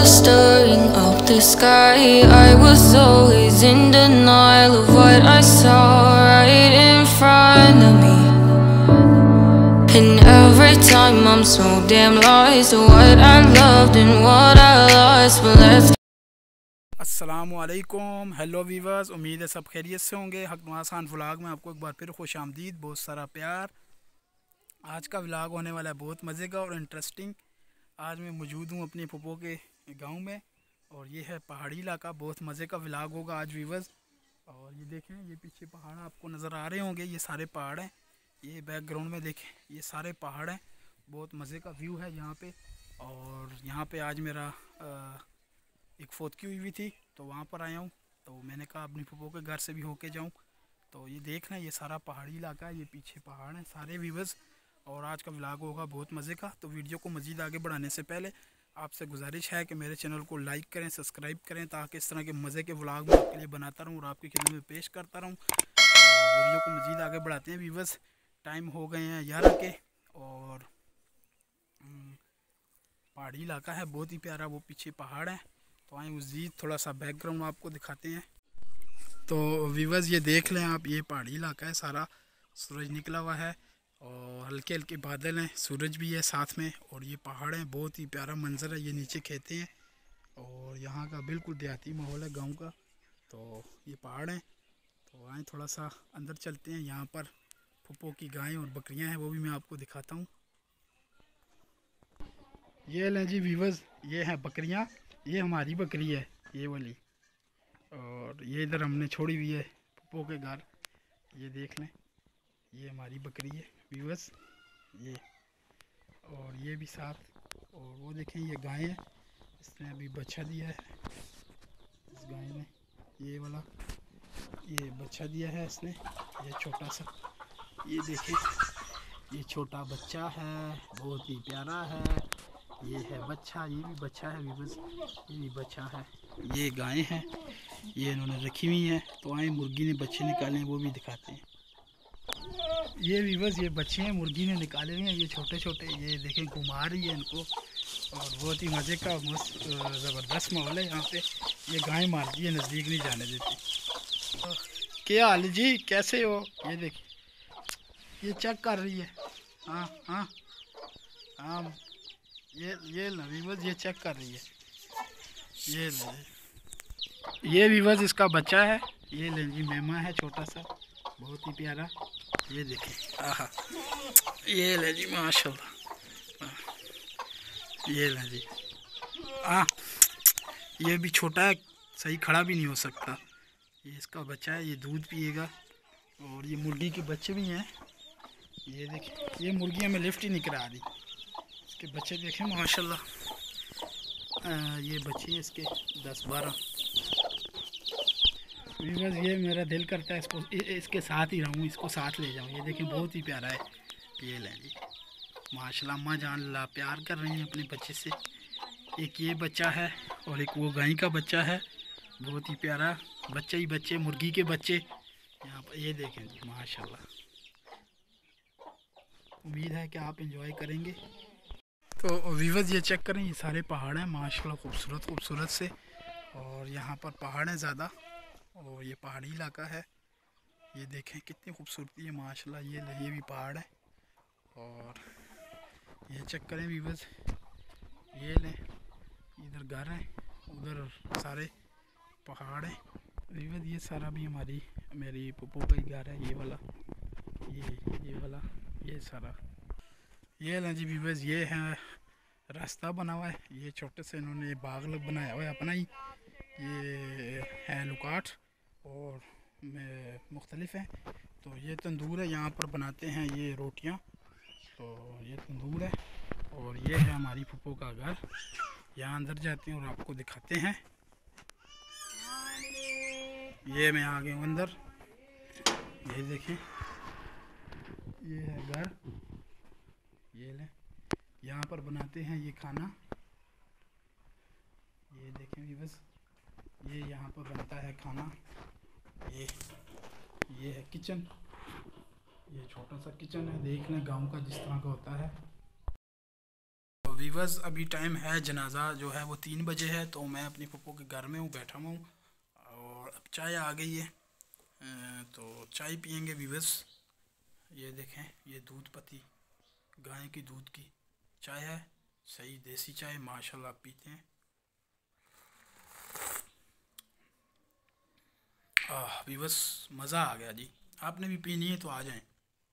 stars staring up the sky. I was always in denial of what I saw right in front of me. And every time I'm so damn lost to what I loved and what I lost. But let's अस्सलामुअलैकुम, hello viewers, उम्मीद है सब खैरियत से होंगे। हक आसान vlog में आपको एक बार फिर खुश आमदीद, बहुत सारा प्यार। आज का व्लॉग होने वाला है बहुत मज़े का और इंटरेस्टिंग। आज मैं मौजूद हूँ अपने फूफो के गांव में और ये है पहाड़ी इलाका। बहुत मज़े का व्लॉग होगा आज वीवर्स। और ये देखें, ये पीछे पहाड़ आपको नज़र आ रहे होंगे, ये सारे पहाड़ हैं। ये बैकग्राउंड में देखें, ये सारे पहाड़ हैं। बहुत मज़े का व्यू है यहाँ पे। और यहाँ पे आज मेरा एक फोतकी हुई थी तो वहाँ पर आया हूँ। तो मैंने कहा अपनी फूफो के घर से भी होके जाऊँ। तो ये देखना, ये सारा पहाड़ी इलाका है, ये पीछे पहाड़ हैं सारे व्यूवर्स। और आज का व्लॉग होगा बहुत मज़े का। तो वीडियो को मज़ीद आगे बढ़ाने से पहले आपसे गुजारिश है कि मेरे चैनल को लाइक करें, सब्सक्राइब करें, ताकि इस तरह के मज़े के व्लॉग मैं आपके लिए बनाता रहूँ और आपकी खिदमत में पेश करता रहूँ। वीडियो को मज़ीद आगे बढ़ाते हैं व्यूवर्स। टाइम हो गए हैं 11 के और पहाड़ी इलाका है बहुत ही प्यारा, वो पीछे पहाड़ है। तो आए मज़ीद थोड़ा सा बैकग्राउंड आपको दिखाते हैं। तो व्यूवर्स ये देख लें आप, ये पहाड़ी इलाका है सारा। सूरज निकला हुआ है और हल्के हल्के बादल हैं, सूरज भी है साथ में। और ये पहाड़ हैं, बहुत ही प्यारा मंजर है। ये नीचे खेते हैं और यहाँ का बिल्कुल देहाती माहौल है गांव का। तो ये पहाड़ हैं। तो आए थोड़ा सा अंदर चलते हैं। यहाँ पर फूफो की गायें और बकरियाँ हैं, वो भी मैं आपको दिखाता हूँ। ये लें जी व्यूवर्स, ये हैं बकरियाँ। ये हमारी बकरी है, ये वाली। और ये इधर हमने छोड़ी हुई है फूफो के घर। ये देख लें, ये हमारी बकरी है व्यूवर्स, ये। और ये भी साथ। और वो देखें, ये गाय है, इसने अभी बच्चा दिया है। इस गाय ने, ये वाला, ये बच्चा दिया है इसने। ये छोटा सा, ये देखें, ये छोटा बच्चा है, बहुत ही प्यारा है। ये है बच्चा, ये भी बच्चा है व्यूवर्स, ये भी बच्चा है। ये गाय हैं, ये इन्होंने रखी हुई हैं। तो आए मुर्गी ने बच्चे निकाले हैं, वो भी दिखाते हैं। ये व्यूवर्स, ये बच्चे हैं, मुर्गी ने निकाले हुए हैं, ये छोटे छोटे। ये देखें, घुमा रही है इनको। और बहुत ही मज़े का मस्त ज़बरदस्त माहौल है यहाँ पे। ये गाय मारती है, नज़दीक नहीं जाने देती। क्या हाल जी, कैसे हो? ये देखिए, ये चेक कर रही है। हाँ हाँ हाँ, ये व्यूवर्स, ये चेक कर रही है। ये व्यूवर्स इसका बच्चा है। ये ले जी, मेमा है छोटा सा, बहुत ही प्यारा। ये देखें, आहा, ये ले जी, माशाल्लाह। ये ले जी, ये भी छोटा है, सही खड़ा भी नहीं हो सकता। ये इसका बच्चा है, ये दूध पिएगा। और ये मुर्गी के बच्चे भी हैं। ये देखें, ये मुर्गियाँ में लिफ्ट ही नहीं करा रही। इसके बच्चे देखें माशाल्लाह। ये बच्चे हैं इसके 10-12। व्यूअर्स, ये मेरा दिल करता है इसको, इसके साथ ही रहूँ, इसको साथ ले जाऊँ। ये देखें, बहुत ही प्यारा है। ये लें जी, माशाल्लाह, अम्मा जान ला प्यार कर रही हैं अपने बच्चे से। एक ये बच्चा है और एक वो गाय का बच्चा है, बहुत ही प्यारा। बच्चे ही बच्चे, मुर्गी के बच्चे यहाँ पर। ये देखें जी, माशाल्लाह। उम्मीद है कि आप इंजॉय करेंगे। तो व्यूअर्स, ये चेक करें, ये सारे पहाड़ हैं माशाल्लाह, खूबसूरत खूबसूरत से। और यहाँ पर पहाड़ हैं ज़्यादा और ये पहाड़ी इलाका है। ये देखें कितनी खूबसूरती है माशाल्लाह। ये भी पहाड़ है। और ये चेक करें व्यूअर्स, ये लें, इधर घर है, उधर सारे पहाड़ हैं व्यूअर्स। ये सारा भी मेरी फूफो का ही घर है, ये वाला, ये वाला, ये सारा। ये लें जी व्यूअर्स, ये है रास्ता बना हुआ है। ये छोटे से इन्होंने बाग लग बनाया हुआ है अपना ही। ये है लुकाट और मुख्तलिफ हैं। तो ये तंदूर है, यहाँ पर बनाते हैं ये रोटियाँ। तो ये तंदूर है। और ये है हमारी फूफो का घर। यहाँ अंदर जाते हैं और आपको दिखाते हैं। ये मैं आ गया हूँ अंदर। ये देखें, ये है घर। ये लें, यहाँ पर बनाते हैं ये खाना। ये देखें व्यूअर्स, ये यहाँ पर बनता है खाना। ये है किचन, ये छोटा सा किचन है, देख लें गांव का जिस तरह का होता है। तो वीवर्स अभी टाइम है, जनाजा जो है वो 3 बजे है, तो मैं अपनी पप्पो के घर में हूँ, बैठा हुआ हूँ। और अब चाय आ गई है, तो चाय पियेंगे वीवर्स। ये देखें, ये दूध पत्ती गाय की दूध की चाय है, सही देसी चाय माशाल्लाह पीते हैं। वीवर्स मज़ा आ गया जी। आपने भी पीनी है तो आ जाएं।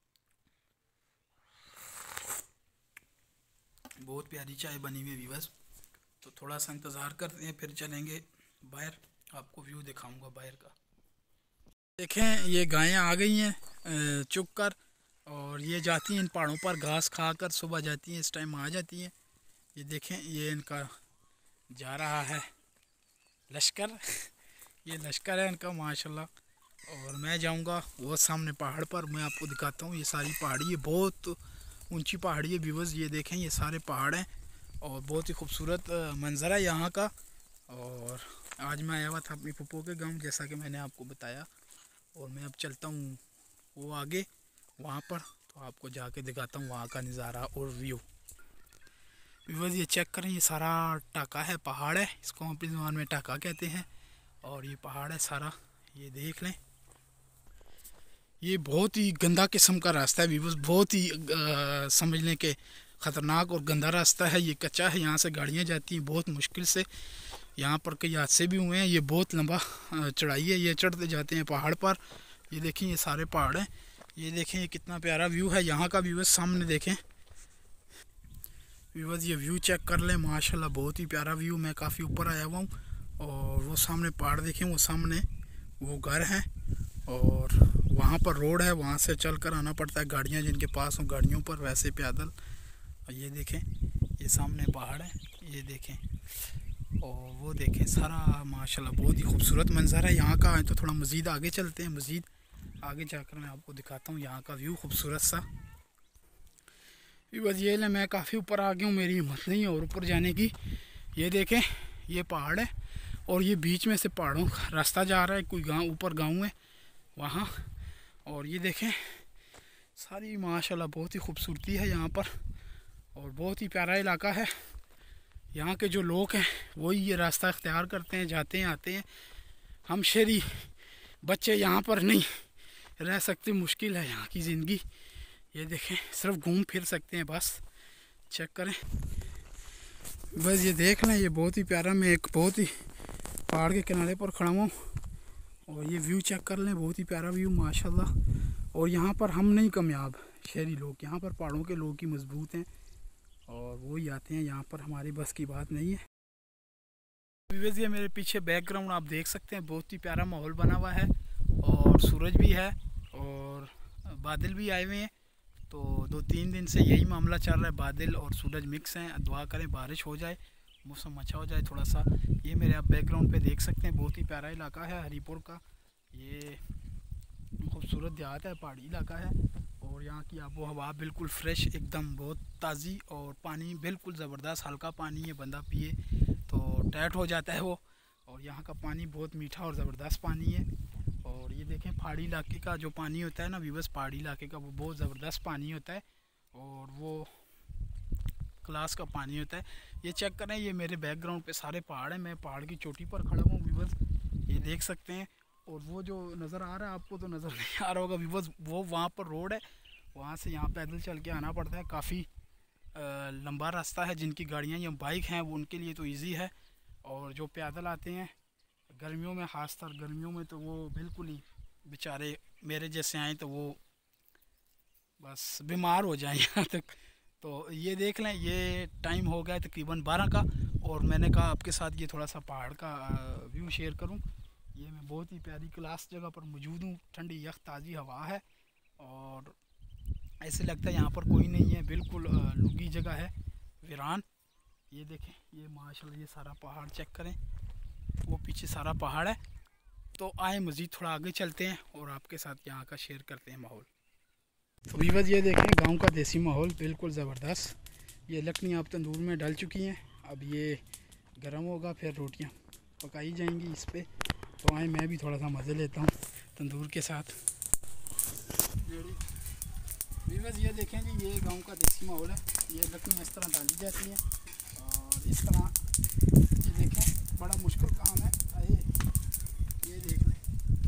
बहुत प्यारी चाय बनी हुई है वीवर्स। तो थोड़ा सा इंतज़ार करते हैं, फिर चलेंगे बाहर, आपको व्यू दिखाऊंगा बाहर का। देखें, ये गायें आ गई हैं चुग कर, और ये जाती हैं इन पहाड़ों पर घास खा कर, सुबह जाती हैं, इस टाइम आ जाती हैं। ये देखें, ये इनका जा रहा है लश्कर ये लश्कर है इनका माशाल्लाह। और मैं जाऊंगा वो सामने पहाड़ पर, मैं आपको दिखाता हूँ। ये सारी पहाड़ी है, बहुत ऊंची पहाड़ी है व्यूअर्स। ये देखें, ये सारे पहाड़ हैं और बहुत ही खूबसूरत मंजर है यहाँ का। और आज मैं आया हुआ था अपनी पप्पो के गांव, जैसा कि मैंने आपको बताया। और मैं अब चलता हूँ वो आगे वहाँ पर, तो आपको जाके दिखाता हूँ वहाँ का नज़ारा और व्यू। व्यूअर्स ये चेक करें, ये सारा टाका है, पहाड़ है, इसको हम अपनी ज़ुबान में टाका कहते हैं। और ये पहाड़ है सारा, ये देख लें। ये बहुत ही गंदा किस्म का रास्ता है व्यूअर्स, बहुत ही समझ लें कि ख़तरनाक और गंदा रास्ता है। ये कच्चा है, यहाँ से गाड़ियाँ जाती हैं बहुत मुश्किल से। यहाँ पर कई हादसे भी हुए हैं। ये बहुत लंबा चढ़ाई है, ये चढ़ते जाते हैं पहाड़ पर। ये देखें, ये सारे पहाड़ हैं। ये देखें, ये कितना प्यारा व्यू है यहाँ का व्यूअर्स। सामने देखें व्यूअर्स, ये व्यू चेक कर लें माशाल्लाह, बहुत ही प्यारा व्यू। मैं काफ़ी ऊपर आया हुआ हूँ और वो सामने पहाड़ देखें, वो सामने वो घर हैं और वहाँ पर रोड है, वहाँ से चल कर आना पड़ता है। गाड़ियाँ जिनके पास हो गाड़ियों पर, वैसे पैदल। और ये देखें, ये सामने पहाड़ है, ये देखें। और वो देखें सारा माशाल्लाह बहुत ही खूबसूरत मंजर है यहाँ का। तो थोड़ा मज़ीद आगे चलते हैं, मज़ीद आगे जाकर मैं आपको दिखाता हूँ यहाँ का व्यू खूबसूरत सा। बस ये ले, मैं काफ़ी ऊपर आ गया हूँ, मेरी हिम्मत नहीं है और ऊपर जाने की। ये देखें, ये पहाड़ है और ये बीच में से पहाड़ों का रास्ता जा रहा है, कोई गांव ऊपर गांव है वहाँ। और ये देखें सारी माशाल्लाह बहुत ही खूबसूरती है यहाँ पर और बहुत ही प्यारा इलाका है। यहाँ के जो लोग हैं वही ये रास्ता इख्तियार करते हैं, जाते हैं आते हैं। हम शहरी बच्चे यहाँ पर नहीं रह सकते, मुश्किल है यहाँ की ज़िंदगी। ये देखें, सिर्फ घूम फिर सकते हैं बस। चेक करें बस, ये देख लें, ये बहुत ही प्यारा। मैं एक बहुत ही पहाड़ के किनारे पर खड़ा हूँ और ये व्यू चेक कर लें, बहुत ही प्यारा व्यू माशाल्लाह। और यहाँ पर हम नहीं कामयाब शहरी लोग, यहाँ पर पहाड़ों के लोग ही मजबूत हैं और वो ही आते हैं यहाँ पर, हमारी बस की बात नहीं है। व्यूअर्स ये मेरे पीछे बैकग्राउंड आप देख सकते हैं, बहुत ही प्यारा माहौल बना हुआ है और सूरज भी है और बादल भी आए हुए हैं। तो 2-3 दिन से यही मामला चल रहा है, बादल और सूरज मिक्स हैं। दुआ करें बारिश हो जाए, मौसम अच्छा हो जाए थोड़ा सा। ये मेरे आप बैकग्राउंड पे देख सकते हैं, बहुत ही प्यारा इलाका है हरीपुर का। ये खूबसूरत देहात है, पहाड़ी इलाका है और यहाँ की आबो हवा बिल्कुल फ्रेश एकदम, बहुत ताज़ी। और पानी बिल्कुल ज़बरदस्त, हल्का पानी है, बंदा पिए तो टैट हो जाता है वो। और यहाँ का पानी बहुत मीठा और ज़बरदस्त पानी है। और ये देखें, पहाड़ी इलाके का जो पानी होता है ना व्यूअर्स, पहाड़ी इलाके का वो बहुत ज़बरदस्त पानी होता है और वो क्लास का पानी होता है। ये चेक करें, ये मेरे बैकग्राउंड पे सारे पहाड़ हैं, मैं पहाड़ की चोटी पर खड़ा हूँ व्यूअर्स, ये देख सकते हैं। और वो जो नज़र आ रहा है आपको, तो नज़र नहीं आ रहा होगा व्यूअर्स, वो वहाँ पर रोड है, वहाँ से यहाँ पैदल चल के आना पड़ता है। काफ़ी लंबा रास्ता है, जिनकी गाड़ियाँ या बाइक हैं वो उनके लिए तो ईजी है। और जो पैदल आते हैं गर्मियों में, ख़ासतर गर्मियों में, तो वो बिल्कुल ही बेचारे मेरे जैसे आए तो वो बस बीमार हो जाएं यहाँ तक। तो ये देख लें, ये टाइम हो गया तकरीबन 12 का और मैंने कहा आपके साथ ये थोड़ा सा पहाड़ का व्यू शेयर करूं। ये मैं बहुत ही प्यारी क्लास जगह पर मौजूद हूँ, ठंडी यख ताज़ी हवा है और ऐसे लगता है यहाँ पर कोई नहीं है, बिल्कुल लुगी जगह है, वीरान। ये देखें, ये माशाल्लाह ये सारा पहाड़ चेक करें, वो पीछे सारा पहाड़ है। तो आए मज़ीद थोड़ा आगे चलते हैं और आपके साथ यहाँ का शेयर करते हैं माहौल। तो व्यूअर्स ये देखें, गांव का देसी माहौल बिल्कुल ज़बरदस्त। ये लकड़ियाँ अब तंदूर में डल चुकी हैं, अब ये गर्म होगा, फिर रोटियाँ पकाई जाएंगी इस पर। तो आए मैं भी थोड़ा सा मज़े लेता हूँ तंदूर के साथ। वीवर्स ये देखें जी, ये गांव का देसी माहौल है। ये लकड़ियाँ इस तरह डाली जाती हैं और इस तरह ये देखें, बड़ा मुश्किल काम है। आए ये देख लें,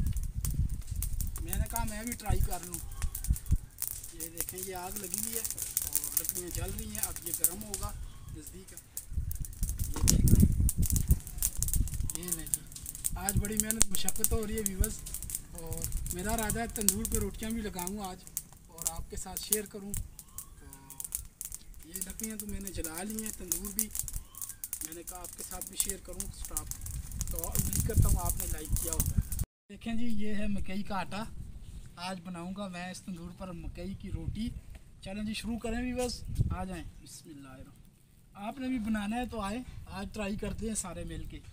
मैंने कहा मैं भी ट्राई कर लूँ। ये देखें, ये आग लगी हुई है और लकड़ियाँ जल रही हैं। अब ये गर्म होगा, नज़दीक है, ये देख लें। ये नहीं जी, आज बड़ी मेहनत मशक्क़त हो रही है वीवर्स, और मेरा इरादा है तंदूर पे रोटियां भी लगाऊं आज और आपके साथ शेयर करूं। तो ये लकड़ियाँ तो मैंने जला ली हैं, तंदूर भी मैंने कहा आपके साथ भी शेयर करूं स्टॉप। तो उम्मीद करता हूँ आपने लाइक किया होगा। देखें जी, ये है मकई का आटा। आज बनाऊंगा मैं इस तंदूर पर मकई की रोटी। चलें जी शुरू करें वीवर्स, आ जाएँ। बिस्मिल्लाह। आपने भी बनाना है तो आए, आज ट्राई करते हैं सारे मिल के।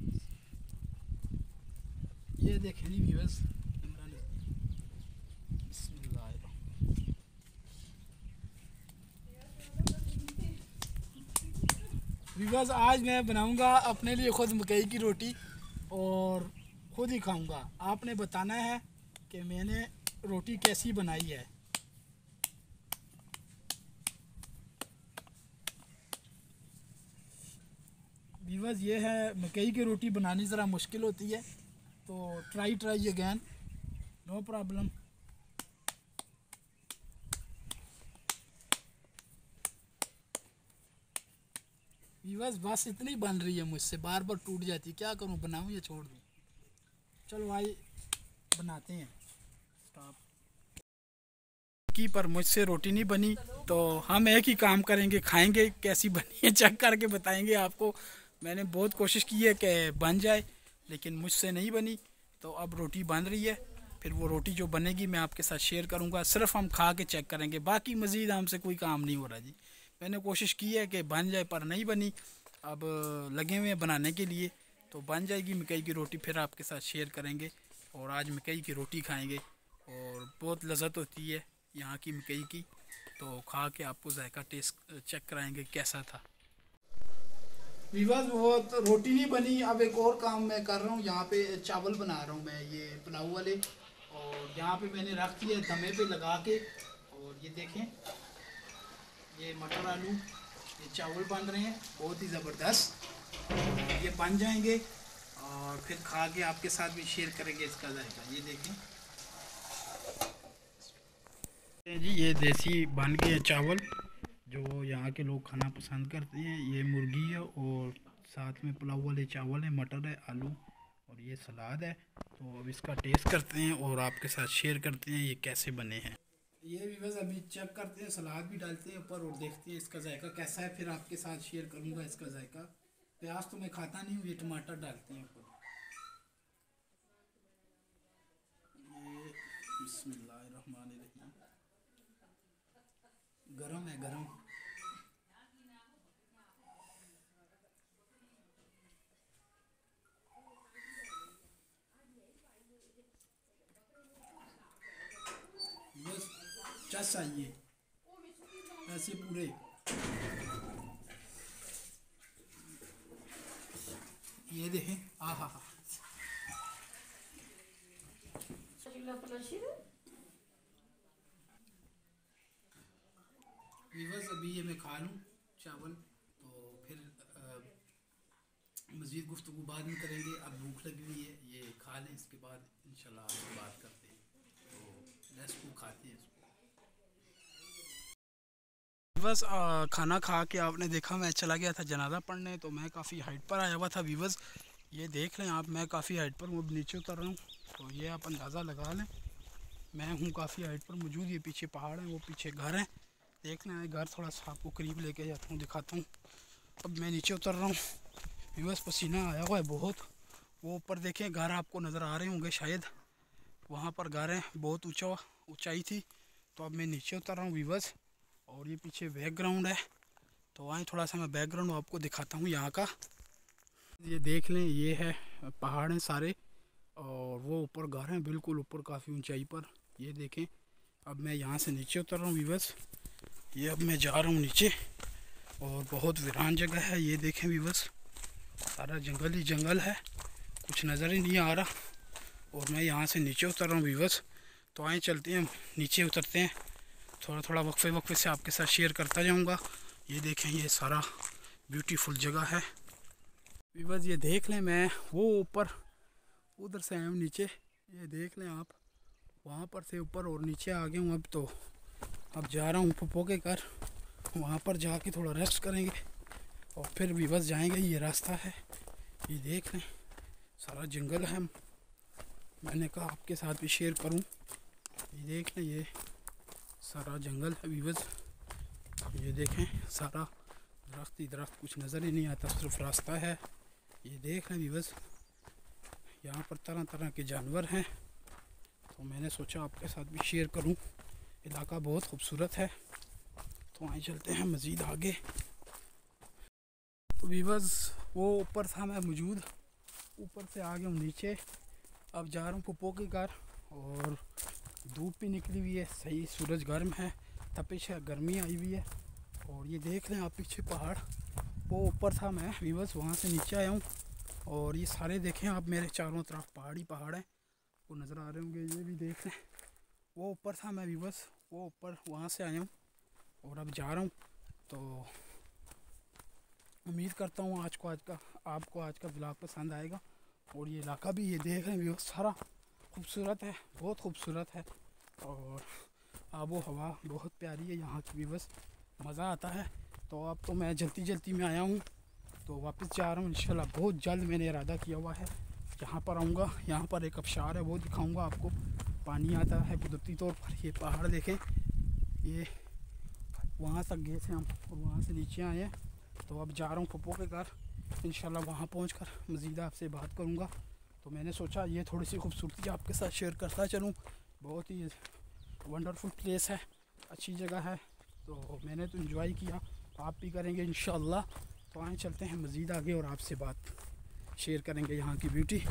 ये देखें जी व्यूअर्स, व्यूअर्स आज मैं बनाऊंगा अपने लिए खुद मकई की रोटी और खुद ही खाऊंगा। आपने बताना है कि मैंने रोटी कैसी बनाई है। व्यूअर्स ये है, मकई की रोटी बनानी ज़रा मुश्किल होती है, तो try again, no problem. Viewers बस इतनी बन रही है मुझसे, बार बार टूट जाती, क्या करूं, बनाऊं या छोड़ दूं। चलो भाई बनाते हैं स्टॉप की। पर मुझसे रोटी नहीं बनी, तो हम एक ही काम करेंगे, खाएंगे, कैसी बनी है चेक करके बताएंगे आपको। मैंने बहुत कोशिश की है कि बन जाए, लेकिन मुझसे नहीं बनी। तो अब रोटी बन रही है, फिर वो रोटी जो बनेगी मैं आपके साथ शेयर करूंगा। सिर्फ हम खा के चेक करेंगे, बाकी मज़ीद हमसे कोई काम नहीं हो रहा जी। मैंने कोशिश की है कि बन जाए, पर नहीं बनी। अब लगे हुए हैं बनाने के लिए, तो बन जाएगी मकई की रोटी, फिर आपके साथ शेयर करेंगे। और आज मकई की रोटी खाएँगे और बहुत लज़्ज़त होती है यहाँ की मकई की। तो खा के आपको जायका टेस्ट चेक कराएँगे कैसा था। वीवर्स वो तो रोटी नहीं बनी, अब एक और काम मैं कर रहा हूँ। यहाँ पे चावल बना रहा हूँ मैं, ये पुलाव वाले, और यहाँ पे मैंने रख दिए दमे पे लगा के। और ये देखें, ये मटर आलू, ये चावल बन रहे हैं बहुत ही ज़बरदस्त। ये बन जाएंगे और फिर खा के आपके साथ भी शेयर करेंगे इसका जायका। ये देखें जी, ये देसी बन गए चावल जो यहाँ के लोग खाना पसंद करते हैं। ये मुर्गी है और साथ में पुलाव वाले चावल है, मटर है, आलू और ये सलाद है। तो अब इसका टेस्ट करते हैं और आपके साथ शेयर करते हैं ये कैसे बने हैं। ये भी बस अभी चेक करते हैं, सलाद भी डालते हैं ऊपर और देखते हैं इसका जायका कैसा है, फिर आपके साथ शेयर करूँगा इसका जायका। प्याज तो मैं खाता नहीं हूँ, ये टमाटर डालते हैं ऊपर। ये बिस्मिल्लाहिर्रहमानिर्रहीम, गरम है गरम। बस चस आइए ऐसे पूरे। ये देखें, आ हा हा। वीवर्स अभी ये मैं खा लूँ चावल, तो फिर मज़ीद गुफ्तगू बाद में करेंगे। अब भूख लगी हुई है, ये खा लें, इसके बाद इंशाल्लाह आपसे बात करते हैं। तो इसको खाते हैं इसको। बस खाना खा के आपने देखा मैं चला गया था जनाजा पढ़ने, तो मैं काफ़ी हाइट पर आया हुआ था वीवर्स। ये देख लें आप, मैं काफ़ी हाइट पर हूँ, अब नीचे उतर रहा हूँ। तो ये आप अंदाज़ा लगा लें, मैं हूँ काफ़ी हाइट पर मौजूद। ये पीछे पहाड़ हैं, वो पीछे घर हैं, देख लें। घर थोड़ा सा आपको करीब लेके जाता हूँ, दिखाता हूँ। अब मैं नीचे उतर रहा हूँ वीवर्स, पसीना आया हुआ है बहुत। वो ऊपर देखें घर आपको नज़र आ रहे होंगे शायद, वहाँ पर घर हैं, बहुत ऊंचाई थी। तो अब मैं नीचे उतर रहा हूँ वीवर्स, और ये पीछे बैकग्राउंड है। तो आए थोड़ा सा मैं बैकग्राउंड आपको दिखाता हूँ यहाँ का। ये देख लें, ये है पहाड़ हैं सारे, और वो ऊपर घर हैं बिल्कुल ऊपर काफ़ी ऊंचाई पर। ये देखें, अब मैं यहाँ से नीचे उतर रहा हूँ वीवर्स। ये अब मैं जा रहा हूँ नीचे, और बहुत वीरान जगह है। ये देखें वीवर्स, सारा जंगल ही जंगल है, कुछ नज़र ही नहीं आ रहा। और मैं यहाँ से नीचे उतर रहा हूँ वीवर्स। तो आए चलते हैं, नीचे उतरते हैं थोड़ा थोड़ा वक्फे वक्फे से आपके साथ शेयर करता जाऊंगा। ये देखें, ये सारा ब्यूटीफुल जगह है वीवर्स। ये देख लें, मैं वो ऊपर उधर से आया हूँ नीचे, ये देख लें आप, वहाँ पर से ऊपर और नीचे आ गया हूँ। अब जा रहा हूँ पप्पो के घर, वहाँ पर जाके थोड़ा रेस्ट करेंगे और फिर वीवर्स जाएंगे। ये रास्ता है, ये देख लें, सारा जंगल है। मैंने कहा आपके साथ भी शेयर करूं। ये देख लें, ये सारा जंगल है वीवर्स। ये देखें, सारा दरख्त ही दरख्त, कुछ नज़र ही नहीं आता, सिर्फ रास्ता है। ये देख लें वीवर्स, यहाँ पर तरह तरह के जानवर हैं, तो मैंने सोचा आपके साथ भी शेयर करूं। इलाका बहुत खूबसूरत है, तो आए चलते हैं मज़ीद आगे। तो वीवर्स, वो ऊपर था मैं मौजूद, ऊपर से आ गया हूँ नीचे। अब जा रहा हूँ पप्पो के घर, और धूप भी निकली हुई है, सही सूरज गर्म है, तपिश है, गर्मी आई हुई है। और ये देख लें आप पीछे पहाड़, वो ऊपर था मैं वीवर्स, वहाँ से नीचे आया हूँ। और ये सारे देखें आप, मेरे चारों तरफ पहाड़ ही पहाड़ हैं, वो नज़र आ रहे होंगे। ये भी देख लें, वो ऊपर था मैं वीवर्स, वो ऊपर वहाँ से आया हूँ और अब जा रहा हूँ। तो उम्मीद करता हूँ आपको आज का व्लॉग पसंद आएगा। और ये इलाका भी, ये देख रहे हैं व्यूअर्स, सारा खूबसूरत है, बहुत खूबसूरत है। और आबो हवा बहुत प्यारी है यहाँ की व्यूअर्स, मज़ा आता है। तो अब तो मैं जल्दी में आया हूँ, तो वापस जा रहा हूँ इंशाल्लाह। बहुत जल्द मैंने इरादा किया हुआ है, यहाँ पर आऊँगा। यहाँ पर एक आबशार है, वो दिखाऊँगा आपको, पानी आता है कुदरती तौर पर। ये पहाड़ देखें, ये वहाँ तक गए थे हम और वहाँ से नीचे आए हैं। तो अब जा रहा हूँ पप्पो के घर, इंशाल्लाह वहाँ पहुँचकर मज़ीद आपसे बात करूँगा। तो मैंने सोचा ये थोड़ी सी खूबसूरती आपके साथ शेयर करता चलूँ। बहुत ही वंडरफुल प्लेस है, अच्छी जगह है, तो मैंने तो एंजॉय किया, आप भी करेंगे इंशाल्लाह। तो आए चलते हैं मज़ीद आगे और आपसे बात शेयर करेंगे यहाँ की ब्यूटी।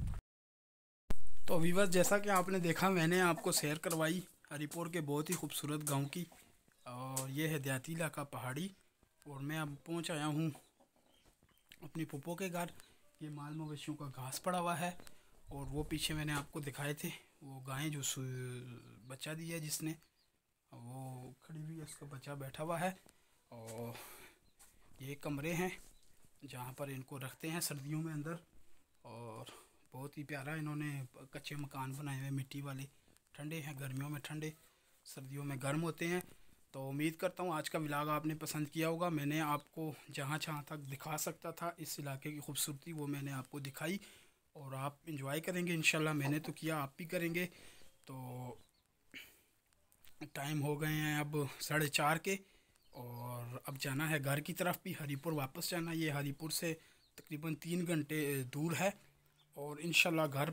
तो व्यूअर्स, जैसा कि आपने देखा, मैंने आपको सैर करवाई हरिपुर के बहुत ही खूबसूरत गाँव की, और ये है देहाती इलाका पहाड़ी। और मैं अब पहुँच आया हूँ अपनी पप्पो के घर। ये माल मवेशियों का घास पड़ा हुआ है, और वो पीछे मैंने आपको दिखाए थे वो गायें जो बच्चा दिया है जिसने, वो खड़ी हुई है, उसका बच्चा बैठा हुआ है। और ये कमरे हैं जहाँ पर इनको रखते हैं सर्दियों में अंदर। और बहुत ही प्यारा इन्होंने कच्चे मकान बनाए हुए, मिट्टी वाले, ठंडे हैं, गर्मियों में ठंडे, सर्दियों में गर्म होते हैं। तो उम्मीद करता हूँ आज का व्लॉग आपने पसंद किया होगा। मैंने आपको जहाँ तक दिखा सकता था इस इलाके की खूबसूरती, वो मैंने आपको दिखाई, और आप इंजॉय करेंगे इंशाल्लाह। मैंने तो किया, आप भी करेंगे। तो टाइम हो गए हैं अब 4:30 के, और अब जाना है घर की तरफ भी, हरिपुर वापस जाना। ये हरिपुर से तकरीबन 3 घंटे दूर है, और इंशाल्लाह घर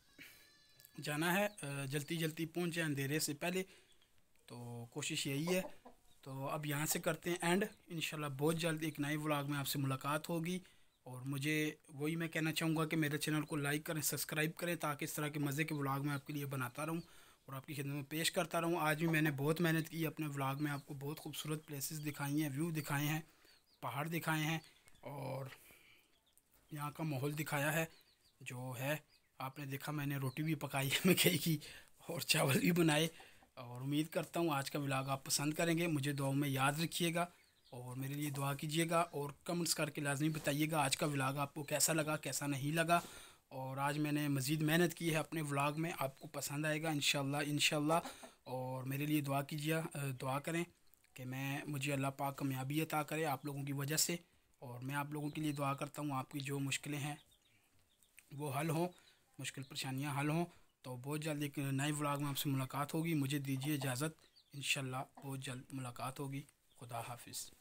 जाना है, जल्दी पहुँच जाए अंधेरे से पहले, तो कोशिश यही है। तो अब यहाँ से करते हैं एंड, इंशाल्लाह बहुत जल्द एक नए व्लॉग में आपसे मुलाकात होगी। और मुझे वही मैं कहना चाहूँगा कि मेरे चैनल को लाइक करें, सब्सक्राइब करें, ताकि इस तरह के मज़े के व्लॉग मैं आपके लिए बनाता रहूँ और आपकी खिदमत में पेश करता रहूँ। आज भी मैंने बहुत मेहनत की अपने व्लॉग में, आपको बहुत खूबसूरत प्लेसेस दिखाई हैं, व्यू दिखाए हैं, पहाड़ दिखाए हैं, और यहाँ का माहौल दिखाया है जो है। आपने देखा, मैंने रोटी भी पकाई है मकई की, और चावल भी बनाए। और उम्मीद करता हूँ आज का व्लॉग आप पसंद करेंगे। मुझे दुआ में याद रखिएगा और मेरे लिए दुआ कीजिएगा, और कमेंट्स करके लाजमी बताइएगा आज का व्लॉग आपको कैसा लगा, कैसा नहीं लगा। और आज मैंने मज़ीद मेहनत की है अपने व्लॉग में, आपको पसंद आएगा इंशाल्लाह। और मेरे लिए दुआ कीजिए, दुआ करें कि मुझे अल्लाह पाक कामयाबी अता करे आप लोगों की वजह से। और मैं आप लोगों के लिए दुआ करता हूँ आपकी जो मुश्किलें हैं वो हल हों, मुश्किल परेशानियाँ हल हों। तो बहुत जल्द एक नए व्लॉग में आपसे मुलाकात होगी। मुझे दीजिए इजाज़त, इंशाल्लाह बहुत जल्द मुलाकात होगी। खुदा हाफिज़।